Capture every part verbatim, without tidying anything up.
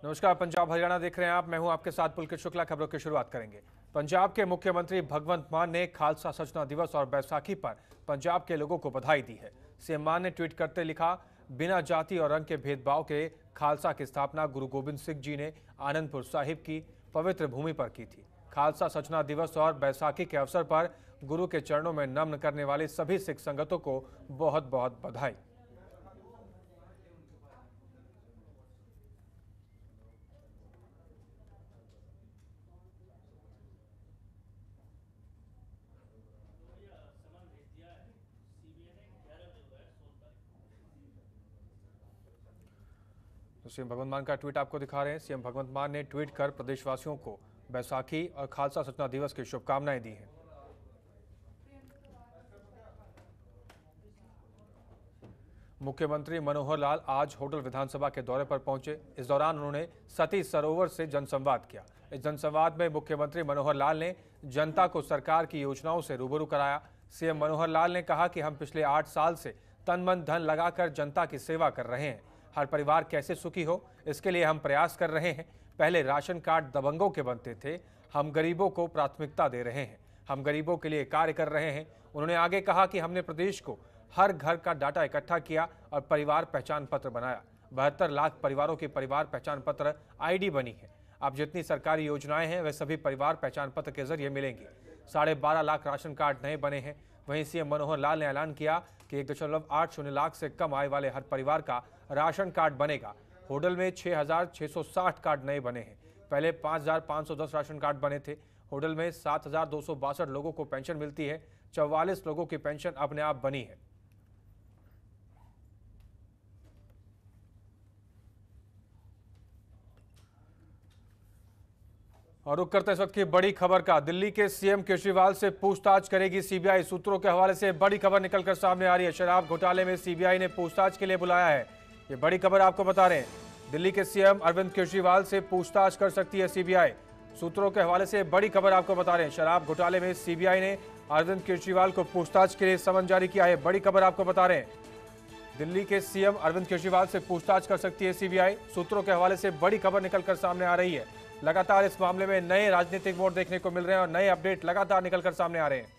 नमस्कार, पंजाब हरियाणा देख रहे हैं आप। मैं हूं आपके साथ पुलकित शुक्ला। खबरों की शुरुआत करेंगे। पंजाब के मुख्यमंत्री भगवंत मान ने खालसा सचना दिवस और बैसाखी पर पंजाब के लोगों को बधाई दी है। सीएम मान ने ट्वीट करते लिखा, बिना जाति और रंग के भेदभाव के खालसा की स्थापना गुरु गोबिंद सिंह जी ने आनंदपुर साहिब की पवित्र भूमि पर की थी। खालसा सचना दिवस और बैसाखी के अवसर पर गुरु के चरणों में नमन करने वाली सभी सिख संगतों को बहुत बहुत बधाई। तो सीएम भगवंत मान का ट्वीट आपको दिखा रहे हैं। सीएम भगवंत मान ने ट्वीट कर प्रदेशवासियों को बैसाखी और खालसा सचना दिवस की शुभकामनाएं दी हैं। मुख्यमंत्री मनोहर लाल आज होडल विधानसभा के दौरे पर पहुंचे। इस दौरान उन्होंने सती सरोवर से जनसंवाद किया। इस जनसंवाद में मुख्यमंत्री मनोहर लाल ने जनता को सरकार की योजनाओं से रूबरू कराया। सीएम मनोहर लाल ने कहा कि हम पिछले आठ साल से तन मन धन लगाकर जनता की सेवा कर रहे हैं। हर परिवार कैसे सुखी हो, इसके लिए हम प्रयास कर रहे हैं। पहले राशन कार्ड दबंगों के बनते थे, हम गरीबों को प्राथमिकता दे रहे हैं। हम गरीबों के लिए कार्य कर रहे हैं। उन्होंने आगे कहा कि हमने प्रदेश को हर घर का डाटा इकट्ठा किया और परिवार पहचान पत्र बनाया। बहत्तर लाख परिवारों की परिवार पहचान पत्र आईडी बनी है। अब जितनी सरकारी योजनाएं हैं वह सभी परिवार पहचान पत्र के जरिए मिलेंगी। साढ़े बारह लाख राशन कार्ड नए बने हैं। वहीं सीएम मनोहर लाल ने ऐलान किया कि एक दशमलव आठ शून्य लाख से कम आय वाले हर परिवार का राशन कार्ड बनेगा। होडल में छह हजार छह सौ साठ कार्ड नए बने हैं। पहले पाँच हजार पाँच सौ दस राशन कार्ड बने थे। होडल में सात हजार दो सौ बासठ लोगों को पेंशन मिलती है। चौवालीस लोगों की पेंशन अपने आप बनी है। और रुक करते इस वक्त की बड़ी खबर का। दिल्ली के सीएम केजरीवाल से पूछताछ करेगी सीबीआई। सूत्रों के हवाले से बड़ी खबर निकलकर सामने आ रही है। शराब घोटाले में सीबीआई ने पूछताछ के लिए बुलाया है। ये बड़ी खबर आपको बता रहे हैं। दिल्ली के सीएम अरविंद केजरीवाल से पूछताछ कर सकती है सीबीआई। सूत्रों के हवाले से बड़ी खबर आपको बता रहे हैं। शराब घोटाले में सीबीआई ने अरविंद केजरीवाल को पूछताछ के लिए समन जारी किया है। बड़ी खबर आपको बता रहे हैं। दिल्ली के सीएम अरविंद केजरीवाल से पूछताछ कर सकती है सीबीआई। सूत्रों के हवाले से बड़ी खबर निकलकर सामने आ रही है। लगातार इस मामले में नए राजनीतिक मोड़ देखने को मिल रहे हैं और नए अपडेट लगातार निकलकर सामने आ रहे हैं।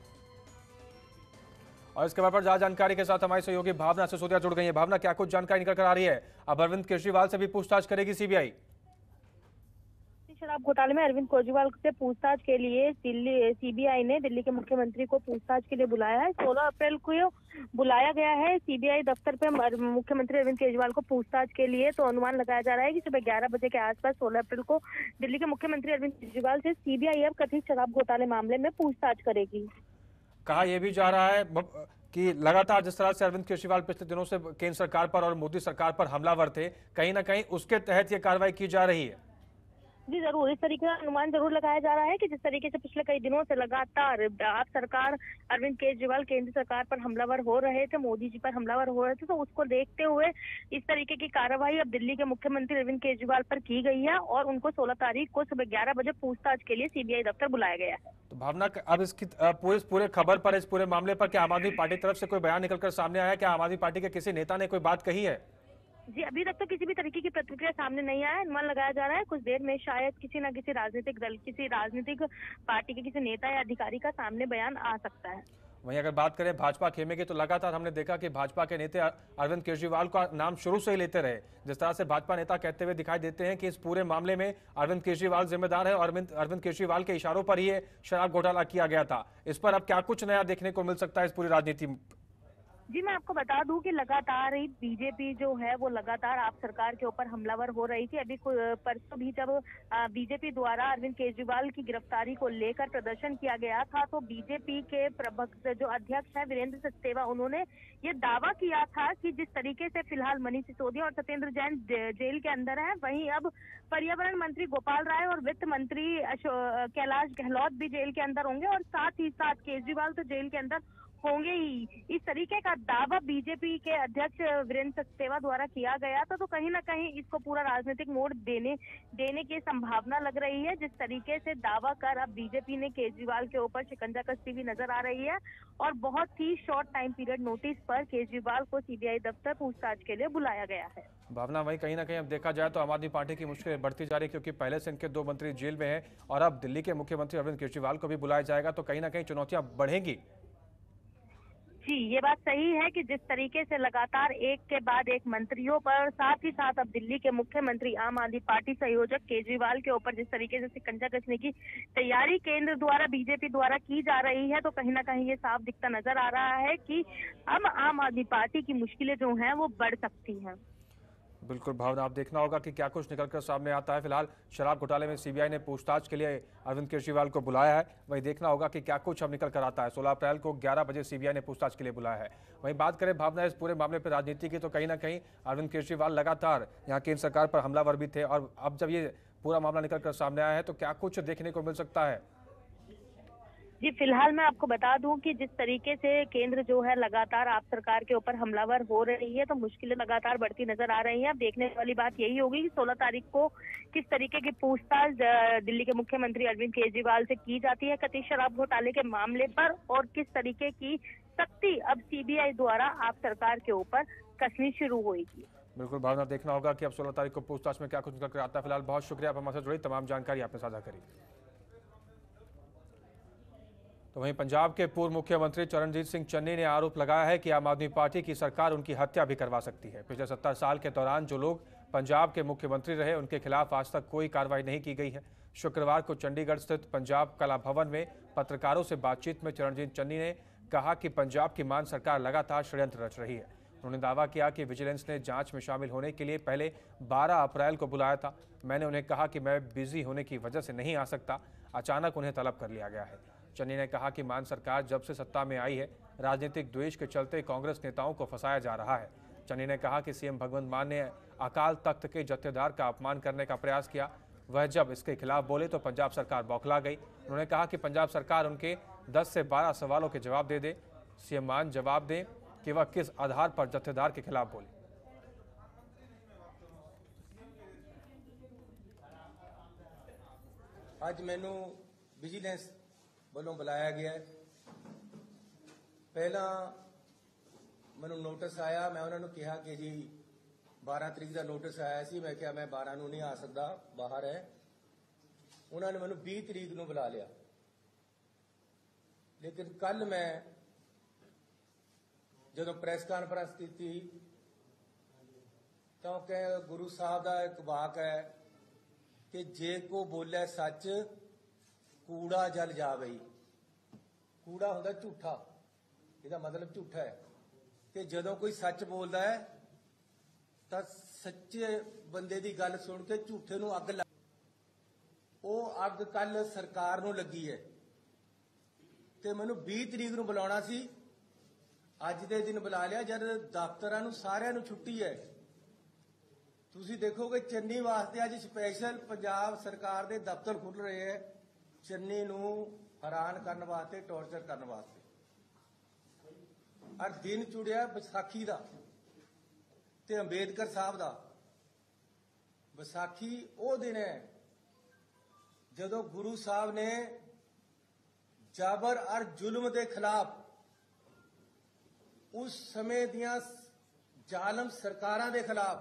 और इस खबर पर ज्यादा जानकारी के साथ हमारी सहयोगी भावना सिसोदिया जुड़ गई है। भावना, क्या कुछ जानकारी निकलकर आ रही है? अब अरविंद केजरीवाल से भी पूछताछ करेगी सीबीआई? शराब घोटाले में अरविंद केजरीवाल से पूछताछ के लिए दिल्ली सीबीआई ने दिल्ली के मुख्यमंत्री को पूछताछ के लिए बुलाया है। सोलह अप्रैल को बुलाया गया है सीबीआई दफ्तर पे मुख्यमंत्री अरविंद केजरीवाल को पूछताछ के लिए। तो अनुमान लगाया जा रहा है कि सुबह ग्यारह बजे के आसपास सोलह अप्रैल को दिल्ली के मुख्यमंत्री अरविंद केजरीवाल से सीबीआई अब कथित शराब घोटाले मामले में पूछताछ करेगी। कहा यह भी जा रहा है कि लगातार जिस तरह से अरविंद केजरीवाल पिछले दिनों से केंद्र सरकार पर और मोदी सरकार पर हमलावर थे, कहीं ना कहीं उसके तहत यह कार्रवाई की जा रही है। जी जरूर, इस तरीके का अनुमान जरूर लगाया जा रहा है कि जिस तरीके से पिछले कई दिनों से लगातार आप सरकार अरविंद केजरीवाल केंद्र सरकार पर हमलावर हो रहे थे, मोदी जी पर हमलावर हो रहे थे, तो उसको देखते हुए इस तरीके की कार्रवाई अब दिल्ली के मुख्यमंत्री अरविंद केजरीवाल पर की गई है और उनको सोलह तारीख को सुबह ग्यारह बजे पूछताछ के लिए सीबीआई दफ्तर बुलाया गया है। तो भावना, अब इसकी पूरे पूरे खबर पर, इस पूरे मामले पर क्या आम आदमी पार्टी तरफ से कोई बयान निकलकर सामने आया है? क्या आम आदमी पार्टी के किसी नेता ने कोई बात कही है? जी अभी तक तो किसी भी तरीके की प्रतिक्रिया सामने नहीं आया है। अनुमान लगाया जा रहा है कुछ देर में शायद किसी न किसी राजनीतिक दल, किसी राजनीतिक पार्टी के किसी नेता या अधिकारी का सामने बयान आ सकता है। वहीं अगर बात करें भाजपा खेमे की, तो लगातार हमने देखा कि भाजपा के नेता अरविंद केजरीवाल का नाम शुरू से ही लेते रहे। जिस तरह से भाजपा नेता कहते हुए दिखाई देते हैं कि इस पूरे मामले में अरविंद केजरीवाल जिम्मेदार है और अरविंद अरविंद केजरीवाल के इशारों पर ही शराब घोटाला किया गया था। इस पर अब क्या कुछ नया देखने को मिल सकता है इस पूरी राजनीति? जी मैं आपको बता दूं कि लगातार ही बीजेपी जो है वो लगातार आप सरकार के ऊपर हमलावर हो रही थी। अभी परसों भी जब बीजेपी द्वारा अरविंद केजरीवाल की गिरफ्तारी को लेकर प्रदर्शन किया गया था, तो बीजेपी के प्रवक्ता जो अध्यक्ष है वीरेंद्र सचदेवा, उन्होंने ये दावा किया था कि जिस तरीके से फिलहाल मनीष सिसोदिया और सत्येंद्र जैन जेल के अंदर है, वहीं अब पर्यावरण मंत्री गोपाल राय और वित्त मंत्री कैलाश गहलोत भी जेल के अंदर होंगे और साथ ही साथ केजरीवाल तो जेल के अंदर होंगे ही। इस तरीके का दावा बीजेपी के अध्यक्ष वीरेंद्र सचदेवा द्वारा किया गया था। तो कहीं ना कहीं इसको पूरा राजनीतिक मोड़ देने देने की संभावना लग रही है। जिस तरीके से दावा कर अब बीजेपी ने केजरीवाल के ऊपर शिकंजा कसती हुई नजर आ रही है और बहुत ही शॉर्ट टाइम पीरियड नोटिस पर केजरीवाल को सीबीआई दफ्तर पूछताछ के लिए बुलाया गया है। भावना, वहीं कहीं ना कहीं अब देखा जाए तो आम आदमी पार्टी की मुश्किलें बढ़ती जा रही है, क्योंकि पहले से इनके दो मंत्री जेल में हैं और अब दिल्ली के मुख्यमंत्री अरविंद केजरीवाल को भी बुलाया जाएगा, तो कहीं ना कहीं चुनौतियां बढ़ेंगी। जी, ये बात सही है कि जिस तरीके से लगातार एक के बाद एक मंत्रियों पर, साथ ही साथ अब दिल्ली के मुख्यमंत्री आम आदमी पार्टी संयोजक केजरीवाल के ऊपर जिस तरीके से शिकंजा कसने की तैयारी केंद्र द्वारा, बीजेपी द्वारा की जा रही है, तो कहीं ना कहीं ये साफ दिखता नजर आ रहा है कि अब आम आदमी पार्टी की मुश्किलें जो हैं वो बढ़ सकती हैं। बिल्कुल भावना, आप देखना होगा कि क्या कुछ निकलकर सामने आता है। फिलहाल शराब घोटाले में सीबीआई ने पूछताछ के लिए अरविंद केजरीवाल को बुलाया है, वहीं देखना होगा कि क्या कुछ अब निकल कर आता है। सोलह अप्रैल को ग्यारह बजे सीबीआई ने पूछताछ के लिए बुलाया है। वहीं बात करें भावना इस पूरे मामले पर राजनीति की, तो कहीं ना कहीं अरविंद केजरीवाल लगातार यहाँ केंद्र सरकार पर हमलावर भी थे, और अब जब ये पूरा मामला निकल कर सामने आया है तो क्या कुछ देखने को मिल सकता है। जी, फिलहाल मैं आपको बता दूं कि जिस तरीके से केंद्र जो है लगातार आप सरकार के ऊपर हमलावर हो रही है, तो मुश्किलें लगातार बढ़ती नजर आ रही हैं। अब देखने वाली बात यही होगी कि सोलह तारीख को किस तरीके की पूछताछ दिल्ली के मुख्यमंत्री अरविंद केजरीवाल से की जाती है कथित शराब घोटाले के मामले पर, और किस तरीके की सख्ती अब सीबीआई द्वारा आप सरकार के ऊपर कसनी शुरू होगी। बिल्कुल भावना, देखना होगा कि अब सोलह तारीख को पूछताछ में क्या कुछ निकल कर आता है। फिलहाल बहुत शुक्रिया, आप हमारे साथ जुड़ी, तमाम जानकारी आपने साझा करी। तो वहीं पंजाब के पूर्व मुख्यमंत्री चरणजीत सिंह चन्नी ने आरोप लगाया है कि आम आदमी पार्टी की सरकार उनकी हत्या भी करवा सकती है। पिछले सत्तर साल के दौरान जो लोग पंजाब के मुख्यमंत्री रहे, उनके खिलाफ आज तक कोई कार्रवाई नहीं की गई है। शुक्रवार को चंडीगढ़ स्थित पंजाब कला भवन में पत्रकारों से बातचीत में चरणजीत चन्नी ने कहा कि पंजाब की मान सरकार लगातार षड्यंत्र रच रही है। उन्होंने दावा किया कि विजिलेंस ने जांच में शामिल होने के लिए पहले बारह अप्रैल को बुलाया था। मैंने उन्हें कहा कि मैं बिजी होने की वजह से नहीं आ सकता, अचानक उन्हें तलब कर लिया गया है। चन्नी ने कहा कि मान सरकार जब से सत्ता में आई है, राजनीतिक द्वेष के चलते कांग्रेस नेताओं को फंसाया जा रहा है। चन्नी ने कहा कि सीएम भगवंत मान ने अकाल तख्त के जत्थेदार का अपमान करने का प्रयास किया। वह जब इसके खिलाफ बोले तो पंजाब सरकार बौखला गई। उन्होंने कहा कि पंजाब सरकार उनके दस से बारह सवालों के जवाब दे दे। सीएम मान जवाब दें कि वह किस आधार पर जत्थेदार के खिलाफ बोले। आज मैनू विजिलेंस ਵੱਲੋਂ बुलाया गया है। पहला मैनू नोटिस आया, मैं उन्होंने कहा कि जी बारह तरीक का नोटिस आया सी, मैं क्या मैं बारह नूं नहीं आ सकता, बाहर है। उन्होंने मैनू बीस तरीक नूं बुला लिया, लेकिन कल मैं जो प्रेस कॉन्फ्रेंस की तो कह गुरु साहब का एक वाक है कि जे को बोले सच कूड़ा जल जावे। कूड़ा होंदा झूठा, ਇਹਦਾ मतलब झूठा है कि ਜਦੋਂ कोई सच बोलता है तो सच्चे बंदे की गल सुन के झूठे नूं अग लग, वो अग कल सरकार नूं लगी है। ते मैनूं बीस तरीक नूं बुलाउणा सी, अज दे दिन बुला लिया जद दफ्तरां नूं सारिआं नूं छुट्टी है। तुसीं देखोगे चन्नी वास्ते अज स्पैशल पंजाब सरकार दे दफ्तर खुल रहे हैं, चन्नी नूं हैरान करने वास्ते, टॉर्चर करने वास्ते। और दिन चुड़िया विसाखी का ते अंबेडकर साहब का। विसाखी वो दिन है जदों गुरु साहब ने जाबर और जुल्म के खिलाफ उस समय दियां जालम सरकारां दे खिलाफ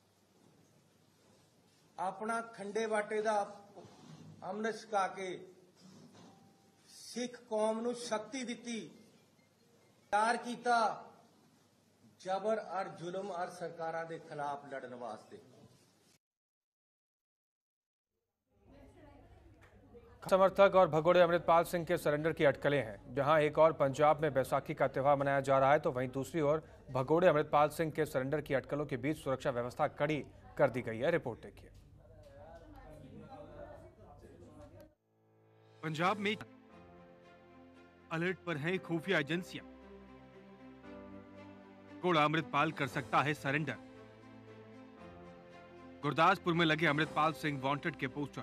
अपना खंडे बाटे का अमृत छका के सिख कौम नूं शक्ति दिती, तैयार किया जबर और जुल्म और सरकारां दे खिलाफ लड़न वास्ते। समर्थक और भगोड़े अमृतपाल सिंह के सरेंडर की अटकलें हैं। जहां एक और पंजाब में बैसाखी का त्यौहार मनाया जा रहा है, तो वहीं दूसरी ओर भगोड़े अमृतपाल सिंह के सरेंडर की अटकलों के बीच सुरक्षा व्यवस्था कड़ी कर दी गई है। रिपोर्ट देखिए। पंजाब में अलर्ट पर हैं खुफिया एजेंसियां। घोड़ा अमृतपाल कर सकता है सरेंडर। गुरदासपुर में लगे अमृतपाल सिंह वांटेड के पोस्टर,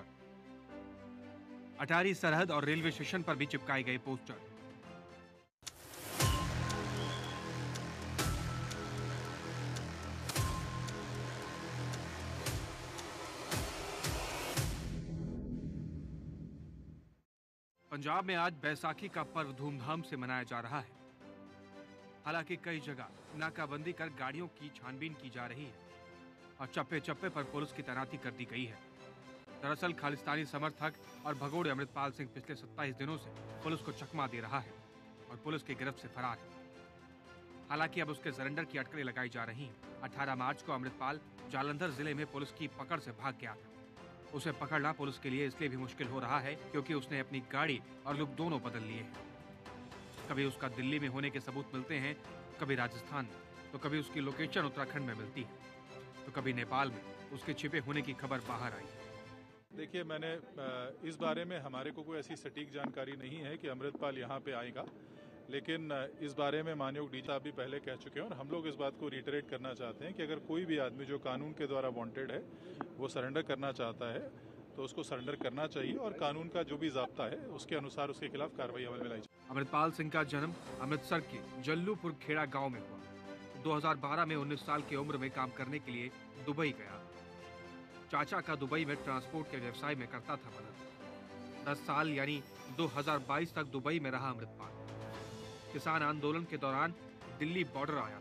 अटारी सरहद और रेलवे स्टेशन पर भी चिपकाए गए पोस्टर। पंजाब में आज बैसाखी का पर्व धूमधाम से मनाया जा रहा है। हालांकि कई जगह नाकाबंदी कर गाड़ियों की छानबीन की जा रही है और चप्पे चप्पे पर पुलिस की तैनाती कर दी गई है। दरअसल खालिस्तानी समर्थक और भगोड़े अमृतपाल सिंह पिछले सत्ताईस दिनों से पुलिस को चकमा दे रहा है और पुलिस की गिरफ्त से फरार है। हालांकि अब उसके सरेंडर की अटकलें लगाई जा रही हैं। अठारह मार्च को अमृतपाल जालंधर जिले में पुलिस की पकड़ से भाग गया था। उसे पकड़ना पुलिस के लिए इसलिए भी मुश्किल हो रहा है क्योंकि उसने अपनी गाड़ी और लुक दोनों बदल लिए हैं। कभी उसका दिल्ली में होने के सबूत मिलते हैं, कभी राजस्थान में, तो कभी उसकी लोकेशन उत्तराखंड में मिलती है, तो कभी नेपाल में उसके छिपे होने की खबर बाहर आई। देखिए, मैंने इस बारे में हमारे को कोई ऐसी सटीक जानकारी नहीं है कि अमृतपाल यहाँ पे आएगा, लेकिन इस बारे में माननीय डी साहब भी पहले कह चुके हैं और हम लोग इस बात को रिटरेट करना चाहते हैं कि अगर कोई भी आदमी जो कानून के द्वारा वांटेड है वो सरेंडर करना चाहता है तो उसको सरेंडर करना चाहिए और कानून का जो भी ज़ाब्ता है उसके अनुसार उसके खिलाफ कार्रवाई अमल में लाई जाए। अमृतपाल सिंह का जन्म अमृतसर के जल्लूपुर खेड़ा गांव में हुआ। दो हज़ार बारह में उन्नीस साल की उम्र में काम करने के लिए दुबई गया। चाचा का दुबई में ट्रांसपोर्ट के व्यवसाय में करता था मदद। दस साल यानी दो हज़ार बाईस तक दुबई में रहा अमृतपाल। किसान आंदोलन के दौरान दिल्ली बॉर्डर आया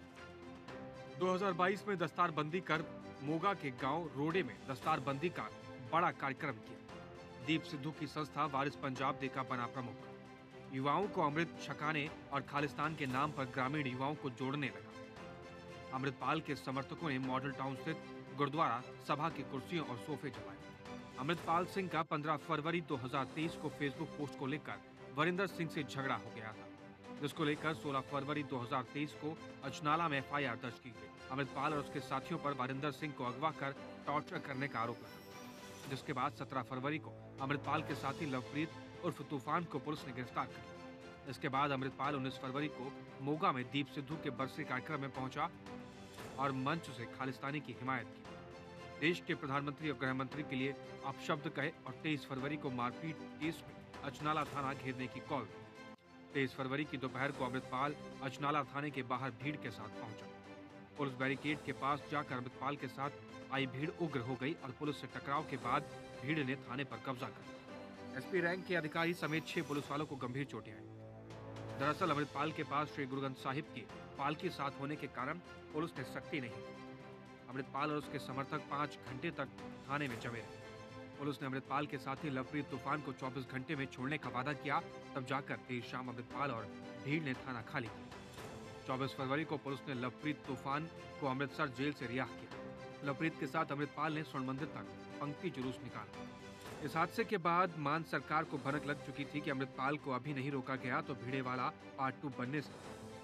था। दो हज़ार बाईस में दस्तारबंदी कर मोगा के गांव रोडे में दस्तारबंदी का बड़ा कार्यक्रम किया। दीप सिद्धू की संस्था वारिस पंजाब डे का बना प्रमुख। युवाओं को अमृत छकाने और खालिस्तान के नाम पर ग्रामीण युवाओं को जोड़ने लगा। अमृतपाल के समर्थकों ने मॉडल टाउन स्थित गुरुद्वारा सभा की कुर्सियों और सोफे जलाए। अमृतपाल सिंह का पंद्रह फरवरी दो हज़ार तेईस को फेसबुक पोस्ट को लेकर वरिंदर सिंह से झगड़ा हो गया था, जिसको लेकर सोलह फरवरी दो हज़ार तेईस को अजनाला में एफ आई आर दर्ज की गई। अमृतपाल और उसके साथियों पर वरिंदर सिंह को अगवा कर टॉर्चर करने का आरोप लगा, जिसके बाद सत्रह फरवरी को अमृतपाल के साथी लवप्रीत उर्फ तूफान को पुलिस ने गिरफ्तार कर लिया। इसके बाद अमृतपाल उन्नीस फरवरी को मोगा में दीप सिद्धू के बरसी कार्यक्रम में पहुंचा और मंच से खालिस्तानी की हिमायत की। देश के प्रधानमंत्री और गृह मंत्री के लिए अपशब्द कहे और तेईस फरवरी को मारपीट केस में अजनाला थाना घेरने की कॉल दी। तेईस फरवरी की दोपहर को अमृतपाल अजनाला थाने के बाहर भीड़ के साथ पहुंचा। पुलिस बैरिकेड के पास जाकर अमृतपाल के साथ आई भीड़ उग्र हो गई और पुलिस से टकराव के बाद भीड़ ने थाने पर कब्जा कर लिया। एसपी रैंक के अधिकारी समेत छह पुलिस वालों को गंभीर चोटें आई। दरअसल अमृतपाल के पास श्री गुरु ग्रंथ साहिब की पालकी साथ होने के कारण पुलिस ने सख्ती नहीं की। अमृतपाल और उसके समर्थक पाँच घंटे तक थाने में जमे रहे। पुलिस ने अमृतपाल के साथी लवप्रीत तूफान को चौबीस घंटे में छोड़ने का वादा किया, तब जाकर देर शाम अमृतपाल और भीड़ ने थाना खाली किया। चौबीस फरवरी को पुलिस ने लवप्रीत तूफान को अमृतसर जेल से रिहा किया। लवप्रीत के साथ अमृतपाल ने स्वर्ण मंदिर तक पंक्ति जुलूस निकाला। इस हादसे के बाद मान सरकार को भनक लग चुकी थी कि अमृतपाल को अभी नहीं रोका गया तो भिड़ेवाला पार्ट टू बनने से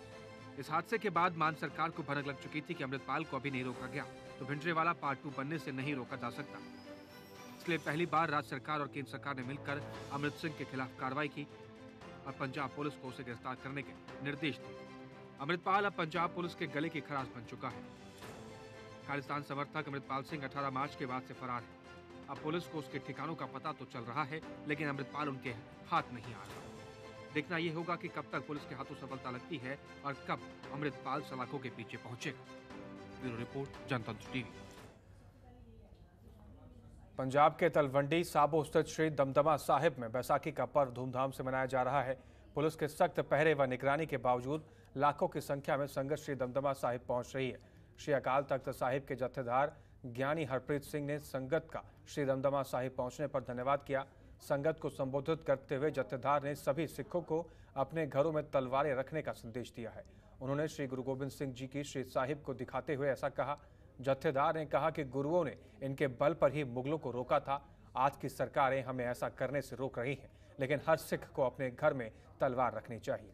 इस हादसे के बाद मान सरकार को भनक लग चुकी थी कि अमृतपाल को अभी नहीं रोका गया तो भिंडरेवाला पार्ट टू बनने से नहीं रोका जा सकता। इसलिए पहली बार राज्य सरकार और केंद्र सरकार ने मिलकर अमृत सिंह के खिलाफ कार्रवाई की और पंजाब पुलिस को उसे गिरफ्तार करने के निर्देश दिए। अमृतपाल अब पंजाब पुलिस के गले की खराश बन चुका है। खालिस्तान समर्थक अमृतपाल सिंह अठारह मार्च के बाद से फरार है। अब पुलिस को उसके ठिकानों का पता तो चल रहा है, लेकिन अमृतपाल उनके हाथ नहीं आ रहा। देखना यह होगा कि कब तक पुलिस के हाथों सफलता लगती है और कब अमृतपाल सलाखों के पीछे पहुंचेगा। Bureau report, Janatantra TV. Punjab के तलवंडी साबो स्थित श्री दमदमा साहिब में बैसाखी का पर्व धूमधाम से मनाया जा रहा है। पुलिस के सख्त पहरे व निगरानी के बावजूद लाखों की संख्या में संगत श्री दमदमा साहिब पहुंच रही है। श्री अकाल तख्त साहिब के जत्थेदार ज्ञानी हरप्रीत सिंह ने संगत का श्री दमदमा साहिब पहुंचने पर धन्यवाद किया। संगत को संबोधित करते हुए जत्थेदार ने सभी सिखों को अपने घरों में तलवारें रखने का संदेश दिया है। उन्होंने श्री गुरु गोबिंद सिंह जी की श्री साहिब को दिखाते हुए ऐसा कहा। जत्थेदार ने कहा कि गुरुओं ने इनके बल पर ही मुगलों को रोका था। आज की सरकारें हमें ऐसा करने से रोक रही हैं, लेकिन हर सिख को अपने घर में तलवार रखनी चाहिए।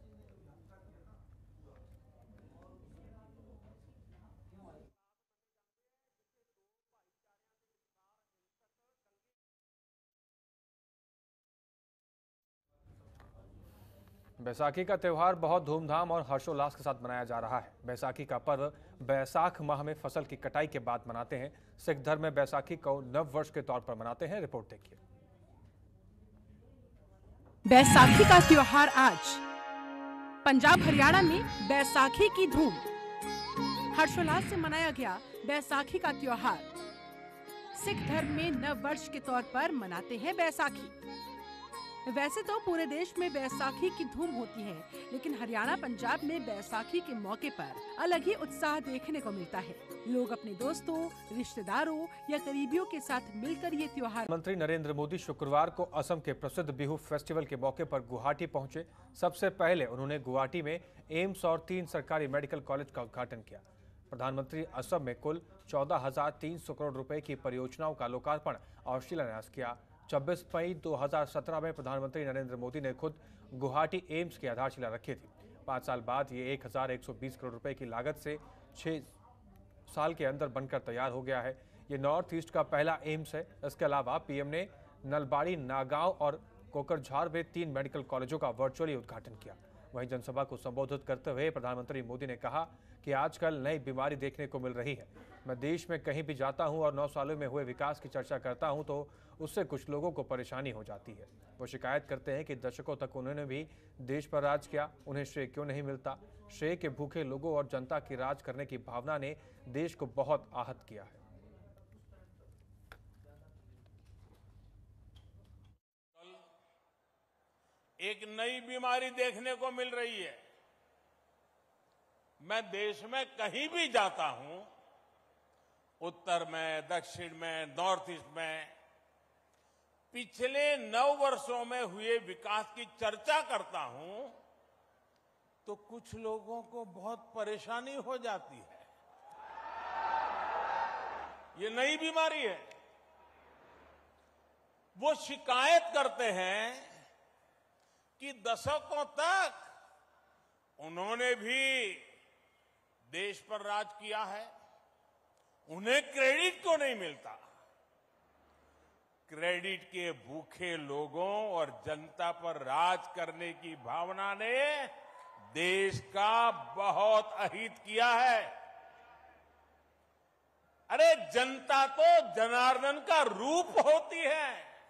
बैसाखी का त्यौहार बहुत धूमधाम और हर्षोल्लास के साथ मनाया जा रहा है। बैसाखी का पर्व बैसाख माह में फसल की कटाई के बाद मनाते हैं। सिख धर्म में बैसाखी को नव वर्ष के तौर पर मनाते हैं। रिपोर्ट देखिए। बैसाखी का त्योहार आज पंजाब हरियाणा में बैसाखी की धूम। हर्षोल्लास से मनाया गया बैसाखी का त्योहार। सिख धर्म में नव वर्ष के तौर पर मनाते हैं बैसाखी। वैसे तो पूरे देश में बैसाखी की धूम होती है, लेकिन हरियाणा पंजाब में बैसाखी के मौके पर अलग ही उत्साह देखने को मिलता है। लोग अपने दोस्तों, रिश्तेदारों या करीबियों के साथ मिलकर ये त्योहार। प्रधानमंत्री नरेंद्र मोदी शुक्रवार को असम के प्रसिद्ध बिहू फेस्टिवल के मौके पर गुवाहाटी पहुंचे। सबसे पहले उन्होंने गुवाहाटी में एम्स और तीन सरकारी मेडिकल कॉलेज का उद्घाटन किया। प्रधानमंत्री असम में कुल चौदह हजार तीन सौ करोड़ रुपए की परियोजनाओं का लोकार्पण और शिलान्यास किया। छब्बीस मई दो हज़ार सत्रह में प्रधानमंत्री नरेंद्र मोदी ने खुद गुवाहाटी एम्स की आधारशिला रखी थी। पाँच साल बाद ये एक हजार एक सौ बीस करोड़ रुपए की लागत से छह साल के अंदर बनकर तैयार हो गया है। ये नॉर्थ ईस्ट का पहला एम्स है। इसके अलावा पीएम ने नलबाड़ी, नागांव और कोकरझार में तीन मेडिकल कॉलेजों का वर्चुअली उद्घाटन किया। वहीं जनसभा को संबोधित करते हुए प्रधानमंत्री मोदी ने कहा कि आजकल नई बीमारी देखने को मिल रही है। मैं देश में कहीं भी जाता हूं और नौ सालों में हुए विकास की चर्चा करता हूं तो उससे कुछ लोगों को परेशानी हो जाती है। वो शिकायत करते हैं कि दशकों तक उन्होंने भी देश पर राज किया, उन्हें श्रेय क्यों नहीं मिलता। श्रेय के भूखे लोगों और जनता की राज करने की भावना ने देश को बहुत आहत किया है। एक नई बीमारी देखने को मिल रही है। मैं देश में कहीं भी जाता हूं, उत्तर में, दक्षिण में, नॉर्थ ईस्ट में, पिछले नौ वर्षों में हुए विकास की चर्चा करता हूं तो कुछ लोगों को बहुत परेशानी हो जाती है। ये नई बीमारी है। वो शिकायत करते हैं कि दशकों तक उन्होंने भी देश पर राज किया है, उन्हें क्रेडिट क्यों नहीं मिलता। क्रेडिट के भूखे लोगों और जनता पर राज करने की भावना ने देश का बहुत अहित किया है। अरे जनता तो जनार्दन का रूप होती है,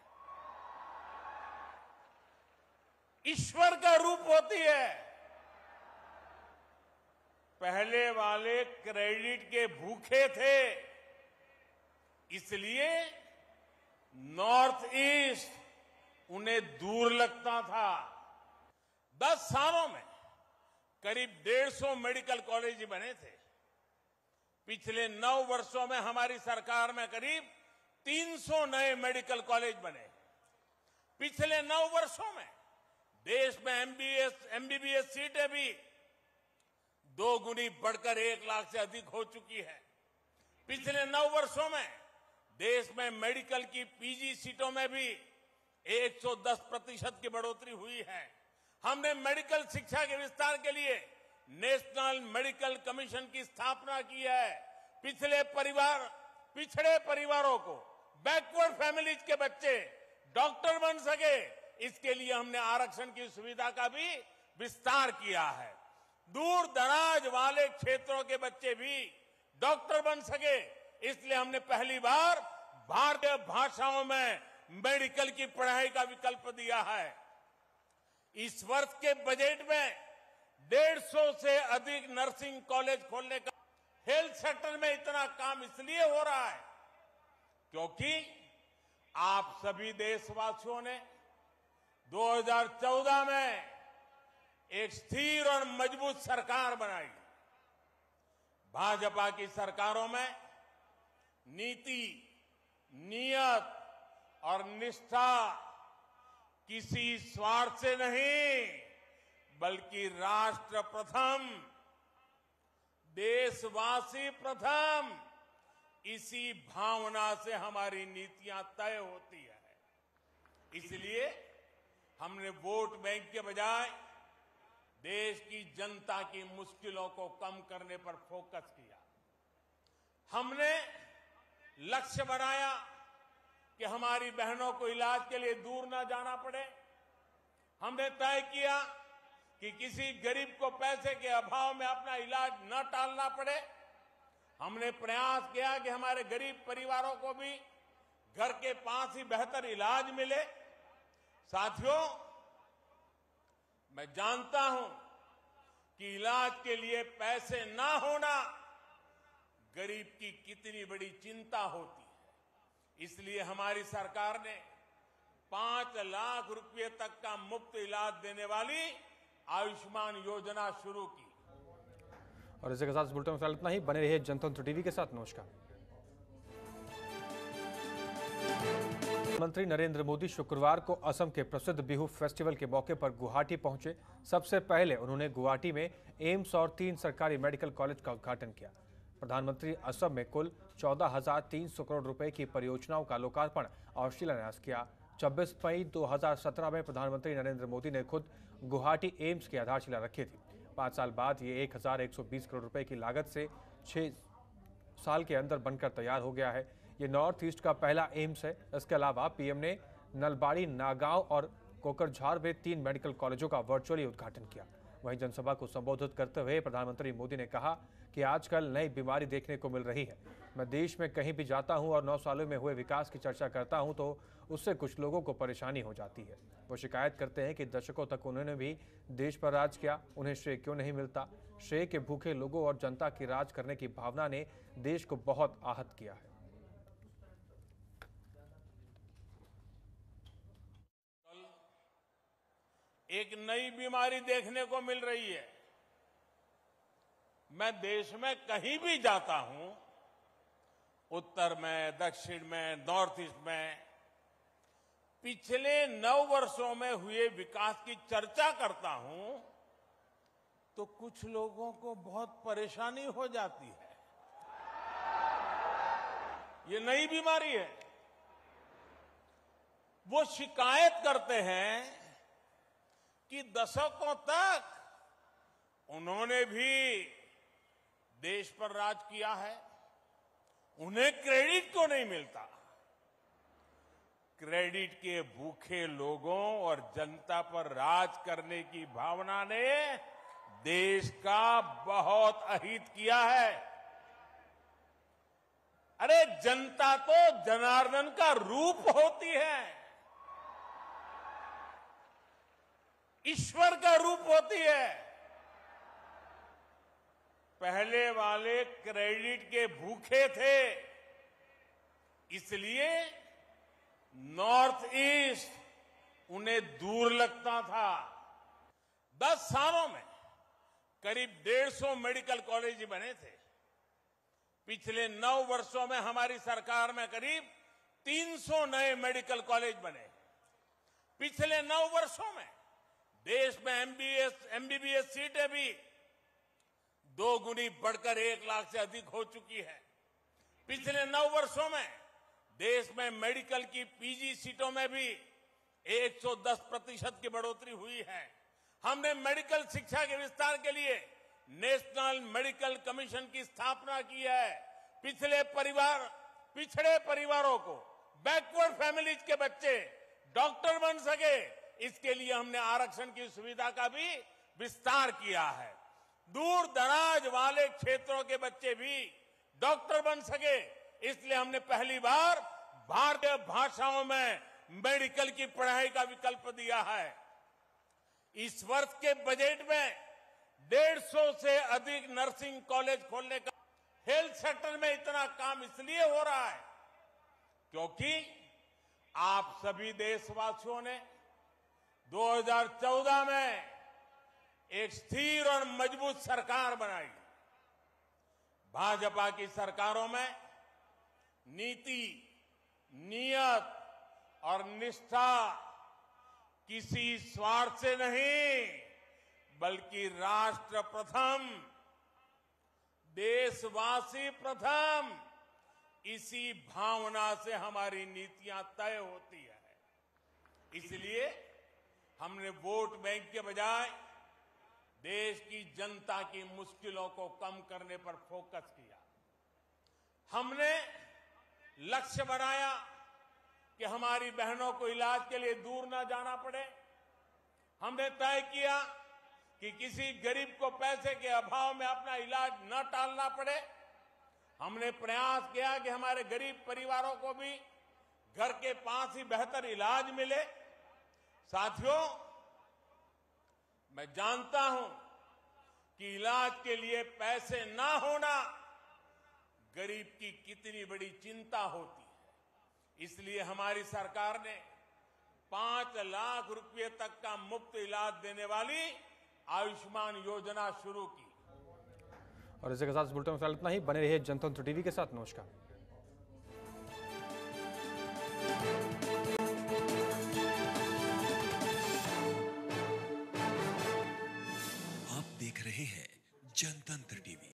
ईश्वर का रूप होती है। पहले वाले क्रेडिट के भूखे थे, इसलिए नॉर्थ ईस्ट उन्हें दूर लगता था। दस सालों में करीब डेढ़ सौ मेडिकल कॉलेज बने थे। पिछले नौ वर्षों में हमारी सरकार में करीब तीन सौ नए मेडिकल कॉलेज बने। पिछले नौ वर्षों में देश में एमबीबीएस एमबीबीएस सीटें भी दो गुनी बढ़कर एक लाख से अधिक हो चुकी है। पिछले नौ वर्षों में देश में मेडिकल की पीजी सीटों में भी एक सौ दस प्रतिशत की बढ़ोतरी हुई है। हमने मेडिकल शिक्षा के विस्तार के लिए नेशनल मेडिकल कमीशन की स्थापना की है। पिछले परिवार पिछड़े परिवारों को, बैकवर्ड फैमिलीज के बच्चे डॉक्टर बन सके, इसके लिए हमने आरक्षण की सुविधा का भी विस्तार किया है। दूर दराज वाले क्षेत्रों के बच्चे भी डॉक्टर बन सके, इसलिए हमने पहली बार भारतीय भाषाओं में मेडिकल की पढ़ाई का विकल्प दिया है। इस वर्ष के बजट में डेढ़ सौ से अधिक नर्सिंग कॉलेज खोलने का। हेल्थ सेक्टर में इतना काम इसलिए हो रहा है क्योंकि आप सभी देशवासियों ने दो हज़ार चौदह में एक स्थिर और मजबूत सरकार बनाई। भाजपा की सरकारों में नीति, नियत और निष्ठा किसी स्वार्थ से नहीं बल्कि राष्ट्र प्रथम, देशवासी प्रथम, इसी भावना से हमारी नीतियां तय होती है। इसलिए हमने वोट बैंक के बजाय देश की जनता की मुश्किलों को कम करने पर फोकस किया। हमने लक्ष्य बनाया कि हमारी बहनों को इलाज के लिए दूर न जाना पड़े। हमने तय किया कि किसी गरीब को पैसे के अभाव में अपना इलाज न टालना पड़े। हमने प्रयास किया कि हमारे गरीब परिवारों को भी घर के पास ही बेहतर इलाज मिले। साथियों, मैं जानता हूं कि इलाज के लिए पैसे ना होना गरीब की कितनी बड़ी चिंता होती है। इसलिए हमारी सरकार ने पांच लाख रुपए तक का मुफ्त इलाज देने वाली आयुष्मान योजना शुरू की। और इसी के साथ इस बुलेटिन में फिलहाल इतना ही। बने रहिए जनतंत्र टीवी के साथ। नमस्कार। प्रधानमंत्री नरेंद्र मोदी शुक्रवार को असम के प्रसिद्ध बिहू फेस्टिवल के मौके पर गुवाहाटी पहुंचे। सबसे पहले उन्होंने गुवाहाटी में एम्स और तीन सरकारी मेडिकल कॉलेज का उद्घाटन किया। प्रधानमंत्री असम में कुल चौदह हजार तीन सौ करोड़ रुपए की परियोजनाओं का लोकार्पण और शिलान्यास किया। छब्बीस मई दो हजार सत्रह में प्रधानमंत्री नरेंद्र मोदी ने खुद गुवाहाटी एम्स की आधारशिला रखी थी। पाँच साल बाद ये एक हजार एक सौ बीस करोड़ रुपए की लागत से छह साल के अंदर बनकर तैयार हो गया है। ये नॉर्थ ईस्ट का पहला एम्स है। इसके अलावा पीएम ने नलबाड़ी, नागांव और कोकरझार में तीन मेडिकल कॉलेजों का वर्चुअली उद्घाटन किया। वहीं जनसभा को संबोधित करते हुए प्रधानमंत्री मोदी ने कहा कि आजकल नई बीमारी देखने को मिल रही है। मैं देश में कहीं भी जाता हूं और नौ सालों में हुए विकास की चर्चा करता हूं तो उससे कुछ लोगों को परेशानी हो जाती है। वो शिकायत करते हैं कि दशकों तक उन्होंने भी देश पर राज किया, उन्हें श्रेय क्यों नहीं मिलता। श्रेय के भूखे लोगों और जनता की राज करने की भावना ने देश को बहुत आहत किया है। एक नई बीमारी देखने को मिल रही है। मैं देश में कहीं भी जाता हूं, उत्तर में, दक्षिण में, नॉर्थ ईस्ट में, पिछले नौ वर्षों में हुए विकास की चर्चा करता हूं तो कुछ लोगों को बहुत परेशानी हो जाती है। ये नई बीमारी है। वो शिकायत करते हैं कि दशकों तक उन्होंने भी देश पर राज किया है, उन्हें क्रेडिट क्यों नहीं मिलता। क्रेडिट के भूखे लोगों और जनता पर राज करने की भावना ने देश का बहुत अहित किया है। अरे जनता तो जनार्दन का रूप होती है, ईश्वर का रूप होती है। पहले वाले क्रेडिट के भूखे थे, इसलिए नॉर्थ ईस्ट उन्हें दूर लगता था। दस सालों में करीब डेढ़ सौ मेडिकल कॉलेज बने थे। पिछले नौ वर्षों में हमारी सरकार में करीब तीन सौ नए मेडिकल कॉलेज बने। पिछले नौ वर्षों में देश में एमबीबीएस एमबीबीएस सीटें भी दो गुनी बढ़कर एक लाख से अधिक हो चुकी है। पिछले नौ वर्षों में देश में मेडिकल की पीजी सीटों में भी एक सौ दस प्रतिशत की बढ़ोतरी हुई है। हमने मेडिकल शिक्षा के विस्तार के लिए नेशनल मेडिकल कमीशन की स्थापना की है। पिछले परिवार पिछड़े परिवारों को, बैकवर्ड फैमिलीज के बच्चे डॉक्टर बन सके, इसके लिए हमने आरक्षण की सुविधा का भी विस्तार किया है। दूर दराज वाले क्षेत्रों के बच्चे भी डॉक्टर बन सके, इसलिए हमने पहली बार भारतीय भाषाओं में मेडिकल की पढ़ाई का विकल्प दिया है। इस वर्ष के बजट में डेढ़ सौ से अधिक नर्सिंग कॉलेज खोलने का, हेल्थ सेक्टर में इतना काम इसलिए हो रहा है क्योंकि आप सभी देशवासियों ने दो हज़ार चौदह में एक स्थिर और मजबूत सरकार बनाई। भाजपा की सरकारों में नीति, नियत और निष्ठा किसी स्वार्थ से नहीं बल्कि राष्ट्र प्रथम, देशवासी प्रथम, इसी भावना से हमारी नीतियां तय होती है। इसलिए हमने वोट बैंक के बजाय देश की जनता की मुश्किलों को कम करने पर फोकस किया। हमने लक्ष्य बनाया कि हमारी बहनों को इलाज के लिए दूर न जाना पड़े। हमने तय किया कि किसी गरीब को पैसे के अभाव में अपना इलाज न टालना पड़े। हमने प्रयास किया कि हमारे गरीब परिवारों को भी घर के पास ही बेहतर इलाज मिले। साथियों, मैं जानता हूं कि इलाज के लिए पैसे ना होना गरीब की कितनी बड़ी चिंता होती है। इसलिए हमारी सरकार ने पांच लाख रुपए तक का मुफ्त इलाज देने वाली आयुष्मान योजना शुरू की। और इसी के साथ इस बुलेटिन में फिलहाल इतना ही। बने रहिए जनतंत्र टीवी के साथ। नमस्कार। आप देख रहे हैं जनतंत्र टीवी।